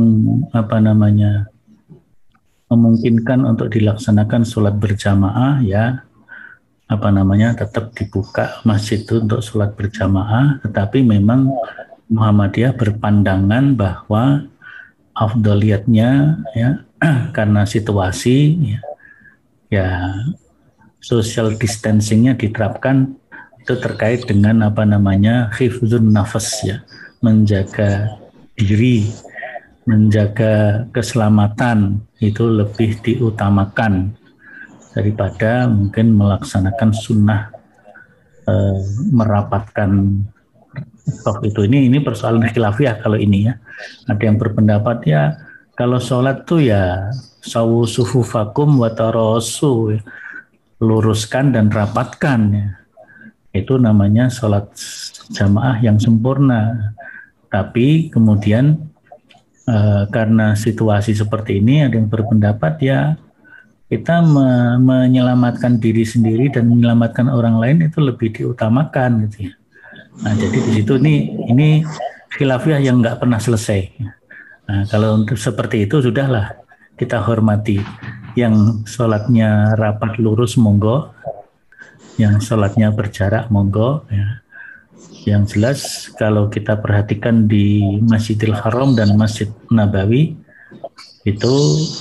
memungkinkan untuk dilaksanakan sholat berjamaah, ya tetap dibuka masjid itu untuk sholat berjamaah. Tetapi memang Muhammadiyah berpandangan bahwa afdaliyatnya ya karena situasi ya social distancingnya diterapkan, itu terkait dengan hifdzun nafas, ya, menjaga diri, menjaga keselamatan itu lebih diutamakan daripada mungkin melaksanakan sunnah merapatkan saf itu. Ini persoalan khilafiyah kalau ini, ya. Ada yang berpendapat ya kalau sholat tuh ya sawu sufufakum wa tarasu, ya, luruskan dan rapatkan, ya. Itu namanya sholat jamaah yang sempurna. Tapi kemudian karena situasi seperti ini, ada yang berpendapat ya kita menyelamatkan diri sendiri dan menyelamatkan orang lain itu lebih diutamakan, gitu ya. Nah, jadi di situ ini khilafiyah yang nggak pernah selesai. Nah, kalau untuk seperti itu sudahlah kita hormati. Yang sholatnya rapat lurus monggo, yang sholatnya berjarak monggo, ya. Yang jelas kalau kita perhatikan di Masjidil Haram dan Masjid Nabawi itu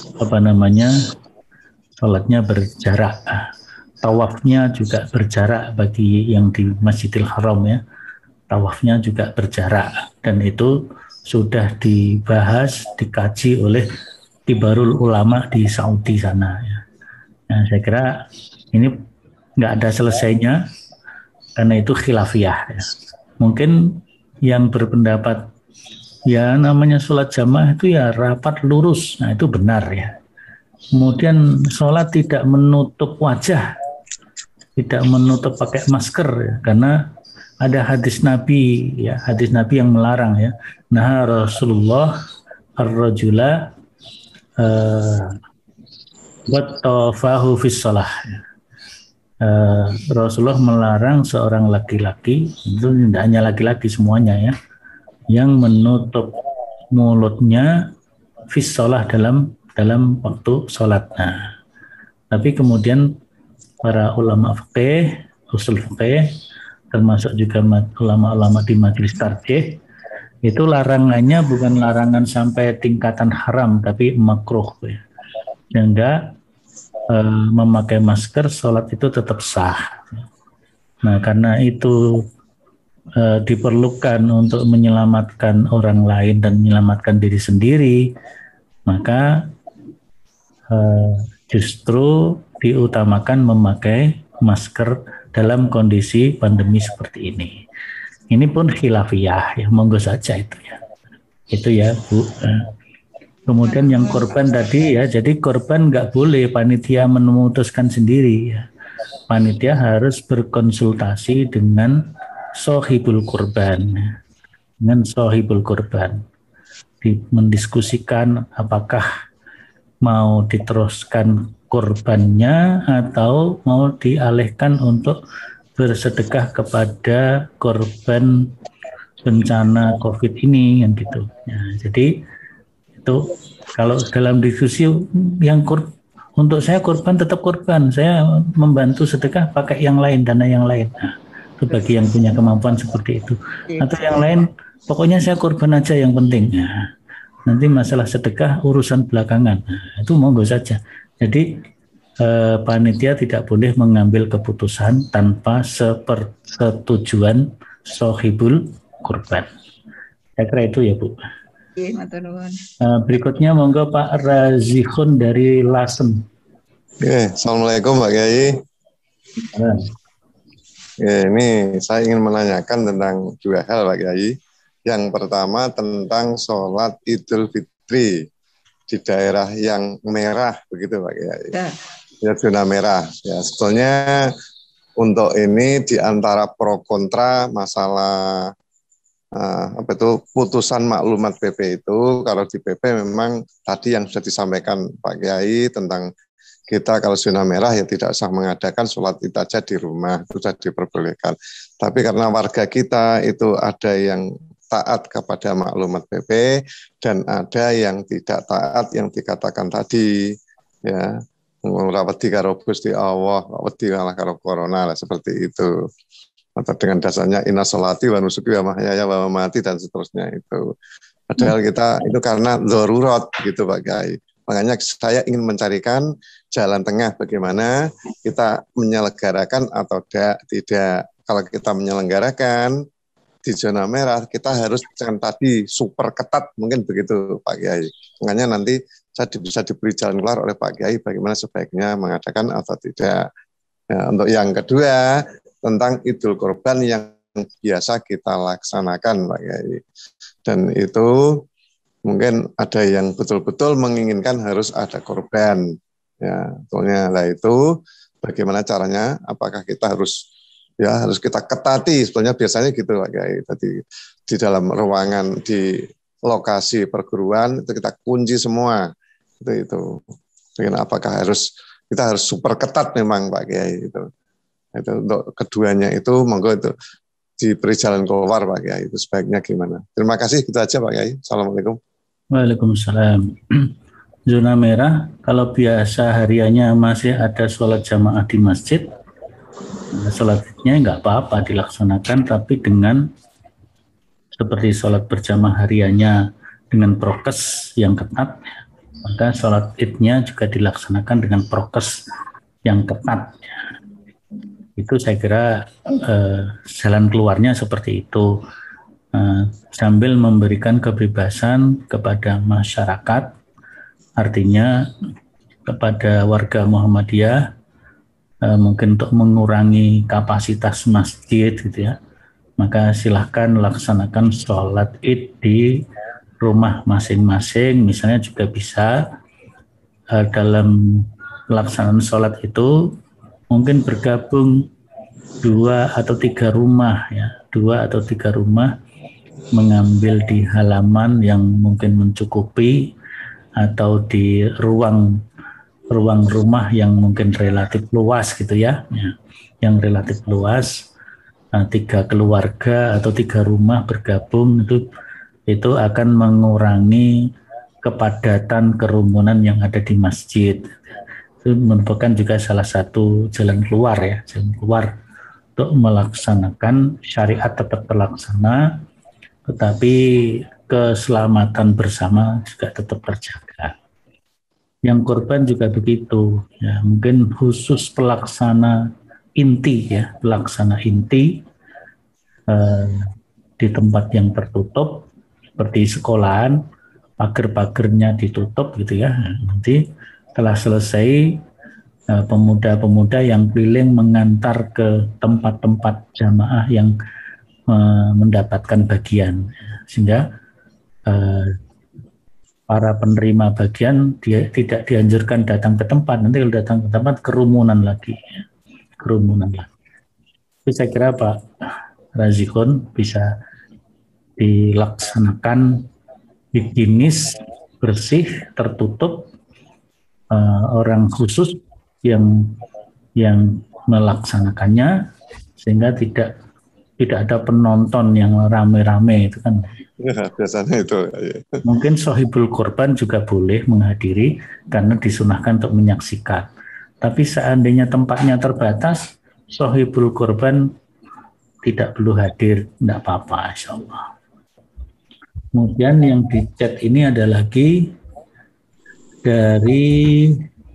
sholatnya berjarak, tawafnya juga berjarak bagi yang di Masjidil Haram, ya, tawafnya juga berjarak, dan itu sudah dibahas, dikaji oleh Kibarul Ulama di Saudi sana, ya. Nah, saya kira ini nggak ada selesainya karena itu khilafiyah, ya. Mungkin yang berpendapat ya namanya sholat jamaah itu ya rapat lurus, nah itu benar, ya. Kemudian sholat tidak menutup wajah, tidak menutup pakai masker, ya, karena ada hadis Nabi, ya, hadis Nabi yang melarang, ya. Nah, Rasulullah ar-rajula wattafahu fis shalah. Rasulullah melarang seorang laki-laki, itu tidak hanya laki-laki semuanya, ya, yang menutup mulutnya fis shalah dalam waktu sholat. Nah, tapi kemudian para ulama fikih, usul fikih, termasuk juga ulama-ulama di majelis tarjih, itu larangannya bukan larangan sampai tingkatan haram, tapi makruh, ya. Sehingga memakai masker sholat itu tetap sah. Nah, karena itu diperlukan untuk menyelamatkan orang lain dan menyelamatkan diri sendiri, maka justru diutamakan memakai masker dalam kondisi pandemi seperti ini. Ini pun khilafiyah, ya, monggo saja itu, ya. Itu, ya, Bu. Kemudian yang korban tadi, ya, jadi korban nggak boleh panitia memutuskan sendiri, ya. Panitia harus berkonsultasi dengan sohibul korban, mendiskusikan apakah mau diteruskan korbannya atau mau dialihkan untuk bersedekah kepada korban bencana COVID ini kan gitu. Ya, jadi itu kalau dalam diskusi yang untuk saya korban tetap korban, saya membantu sedekah pakai yang lain, dana yang lain. Nah, itu bagi yang punya kemampuan seperti itu. Atau yang lain, pokoknya saya korban aja yang penting. Nah, nanti masalah sedekah urusan belakangan. Nah, itu monggo saja. Jadi panitia tidak boleh mengambil keputusan tanpa sepersetujuan sohibul korban. Saya kira itu ya Bu. Berikutnya monggo Pak Razihun dari Lasem. Oke, Assalamualaikum Pak Kiai. Ini saya ingin menanyakan tentang dua hal Pak Kiai. Yang pertama tentang sholat Idul Fitri di daerah yang merah begitu Pak Kiai. Ya, zona merah. Ya, sebetulnya untuk ini di antara pro kontra masalah putusan maklumat PP itu, kalau di PP memang tadi yang sudah disampaikan Pak Kiai tentang kita kalau zona merah ya tidak usah mengadakan sholat id aja di rumah, itu sudah diperbolehkan. Tapi karena warga kita itu ada yang taat kepada maklumat PP dan ada yang tidak taat yang dikatakan tadi, ya wedi karo Gusti Allah, wedi kalah karo corona lah, seperti itu. Atau dengan dasarnya inna sholati wa nusuki wa mahyaya wa mamati dan seterusnya itu. Padahal kita itu karena darurat gitu Pak Kiai. Makanya saya ingin mencarikan jalan tengah bagaimana kita menyelenggarakan atau tidak. Kalau kita menyelenggarakan di zona merah, kita harus jangan tadi super ketat, mungkin begitu Pak Kiai. Makanya nanti saya bisa diberi jalan keluar oleh Pak Kiai bagaimana sebaiknya mengadakan atau tidak. Ya, untuk yang kedua, tentang Idul Kurban yang biasa kita laksanakan Pak Kiai. Dan itu mungkin ada yang betul-betul menginginkan harus ada korban. Ya, betulnya. Nah itu bagaimana caranya? Apakah kita harus kita ketati? Sebetulnya biasanya gitu Pak Kiai. Tadi di dalam ruangan di lokasi perguruan itu kita kunci semua. Itu. Dengan apakah kita harus super ketat memang Pak Kiai itu. Itu untuk keduanya itu monggo itu diberi jalan keluar Pak Kiai, itu sebaiknya gimana? Terima kasih, gitu aja Pak Kiai. Assalamualaikum. Waalaikumsalam. Zona merah kalau biasa hariannya masih ada sholat jamaah di masjid, sholatnya nggak apa-apa dilaksanakan, tapi dengan seperti sholat berjamaah hariannya dengan prokes yang ketat, maka sholat idnya juga dilaksanakan dengan prokes yang ketat. Itu saya kira jalan keluarnya seperti itu, sambil memberikan kebebasan kepada masyarakat, artinya kepada warga Muhammadiyah mungkin untuk mengurangi kapasitas masjid gitu ya, maka silahkan laksanakan sholat id di rumah masing-masing. Misalnya juga bisa dalam pelaksanaan sholat itu mungkin bergabung 2 atau 3 rumah ya, 2 atau 3 rumah mengambil di halaman yang mungkin mencukupi atau di ruang rumah yang mungkin relatif luas gitu ya, yang relatif luas, 3 keluarga atau 3 rumah bergabung itu akan mengurangi kepadatan kerumunan yang ada di masjid. Itu merupakan juga salah satu jalan keluar ya, jalan keluar untuk melaksanakan syariat tetap terlaksana, tetapi keselamatan bersama juga tetap terjaga. Yang korban juga begitu, ya mungkin khusus pelaksana inti ya, pelaksana inti di tempat yang tertutup seperti sekolahan, pagar-pagarnya ditutup gitu ya. Nanti setelah selesai pemuda-pemuda yang keliling mengantar ke tempat-tempat jamaah yang mendapatkan bagian, sehingga para penerima bagian dia tidak dianjurkan datang ke tempat. Nanti kalau datang ke tempat kerumunan lagi. Jadi saya kira Pak Razikun bisa dilaksanakan higienis, bersih, tertutup, orang khusus yang melaksanakannya, sehingga tidak ada penonton yang rame-rame itu kan. Ya, biasanya itu. Mungkin sohibul korban juga boleh menghadiri karena disunahkan untuk menyaksikan. Tapi seandainya tempatnya terbatas, sohibul korban tidak perlu hadir, tidak apa-apa, insyaallah. Kemudian yang di chat ini ada lagi dari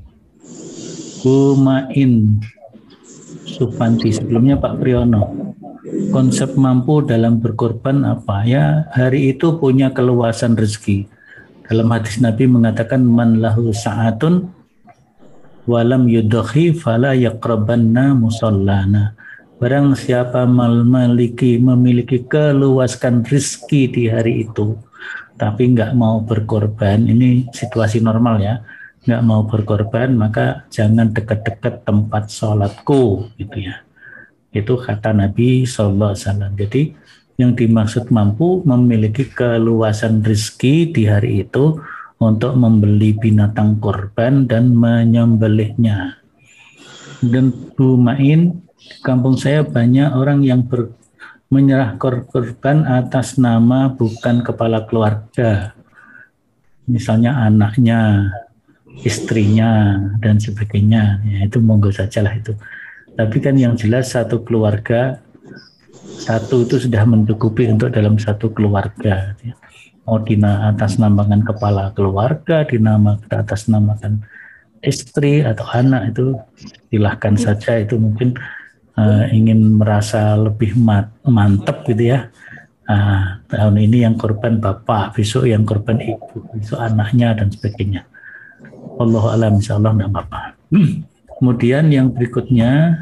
Bumain Sufanti, sebelumnya Pak Priyono. Konsep mampu dalam berkorban apa? Ya, hari itu punya keluasan rezeki. Dalam hadis Nabi mengatakan man lahu sa'atun walam yudhi fala yaqrabanna musallana. Barang siapa memiliki keluasan rezeki di hari itu, tapi nggak mau berkorban, ini situasi normal ya, nggak mau berkorban, maka jangan dekat-dekat tempat sholatku, gitu ya. Itu kata Nabi SAW. Jadi yang dimaksud mampu memiliki keluasan rezeki di hari itu untuk membeli binatang korban dan menyembelihnya. Dan Bumain, di kampung saya banyak orang yang menyerah korban atas nama bukan kepala keluarga. Misalnya anaknya, istrinya, dan sebagainya. Ya, itu monggo sajalah itu. Tapi kan yang jelas satu keluarga, satu itu sudah mencukupi untuk dalam satu keluarga. Mau atasnamakan kepala keluarga, atasnamakan istri atau anak, itu silahkan saja. Itu mungkin ingin merasa lebih mantap gitu ya. Tahun ini yang korban bapak, besok yang korban ibu, besok anaknya dan sebagainya. Wallahu a'lam, insyaallah enggak apa-apa. Kemudian yang berikutnya,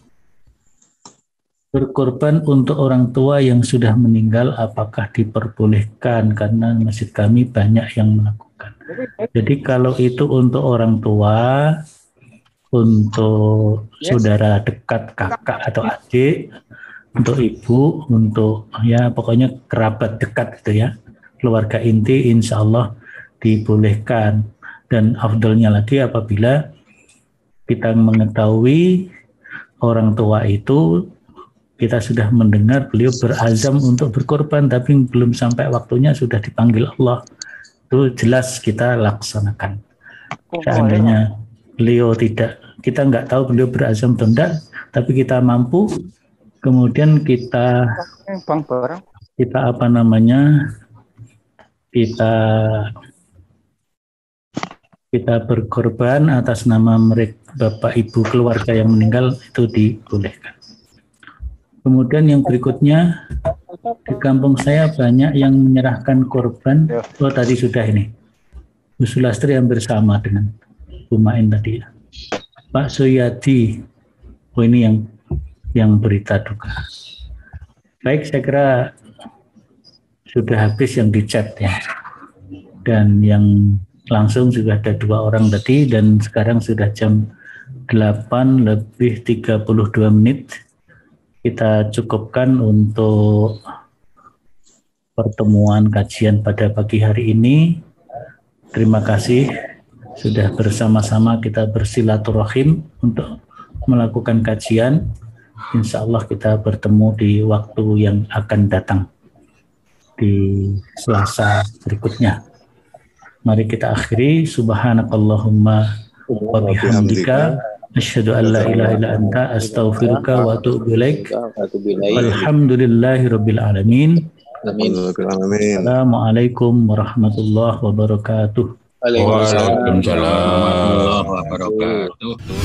berkorban untuk orang tua yang sudah meninggal apakah diperbolehkan? Karena masjid kami banyak yang melakukan. Jadi kalau itu untuk orang tua, untuk saudara dekat, kakak atau adik, untuk ibu, untuk ya pokoknya kerabat dekat gitu ya, keluarga inti, insya Allah dibolehkan. Dan afdalnya lagi apabila kita mengetahui orang tua itu, kita sudah mendengar beliau berazam untuk berkorban, tapi belum sampai waktunya sudah dipanggil Allah, itu jelas kita laksanakan. Seandainya beliau tidak, kita nggak tahu beliau berazam atau tidak, tapi kita mampu, kemudian kita berkorban atas nama mereka, bapak ibu keluarga yang meninggal, itu dibolehkan. Kemudian yang berikutnya, di kampung saya banyak yang menyerahkan korban. Oh tadi sudah ini, Bu Sulastri hampir sama dengan Bumain tadi ya. Pak Suyadi, oh ini yang berita duka. Baik, saya kira sudah habis yang di chat ya. Dan yang langsung juga ada 2 orang tadi, dan sekarang sudah jam 8:32. Kita cukupkan untuk pertemuan kajian pada pagi hari ini. Terima kasih sudah bersama-sama kita bersilaturahim untuk melakukan kajian. Insya Allah kita bertemu di waktu yang akan datang di Selasa berikutnya. Mari kita akhiri. Subhanakallahumma wa bihamdika asyhadu an la ilaha illa anta astaghfiruka wa atubu ilaik. Walhamdulillahirabbil alamin. Assalamualaikum warahmatullahi wabarakatuh. Waalaikumsalam warahmatullahi wabarakatuh.